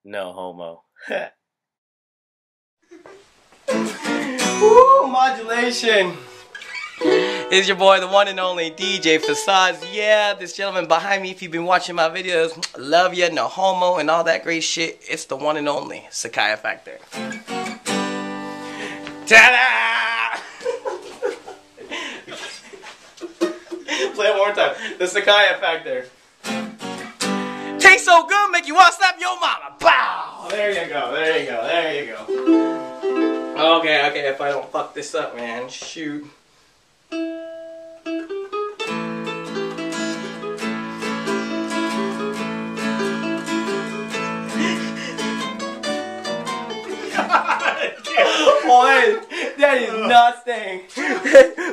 No homo. Woo, modulation. It's your boy, the one and only DJ Facades. Yeah, this gentleman behind me, if you've been watching my videos, love ya, no homo, and all that great shit. It's the one and only Sakaya Factor. Ta-da! Play it one more time. The Sakaya Factor. Tastes so good, make you want to slap your mama. Pow! There you go, there you go, there you go. Okay, if I don't fuck this up, man, shoot. Oh, that is not staying.